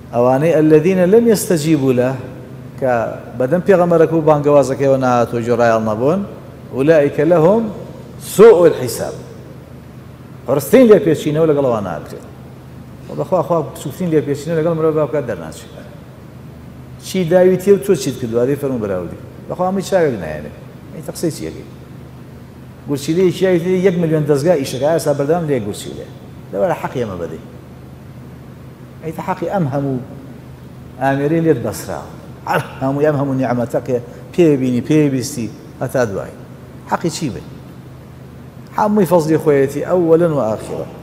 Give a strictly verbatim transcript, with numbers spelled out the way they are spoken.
أواني الذين لم يستجيبوا له كبدن بيغمرك بانقوازك ونهات وجرايا النبون أولئك لهم سوء الحساب فرستين لي بيشينه ولا قالوا أنا أكثر وبخوا أخوا سوفتين لي بيشينه ولا قالوا مرة بقدر ناس شي دايوتي وتوشيد كده هذه فرم براودي بخوا ما يشاركنا يعني أي تقصي شيء قول شيء ليه شيء يك مليون دزقة إيش كذا سبب دام ليه قول شيء ليه ده ولا حقي ما بدي أي تحقي أمهم آمرين ليد بصرة هم يمهم نعمتك بي بيني بي بيستي أتادواي حقي شيء بي حمي فضلي خويتي أولا وآخرا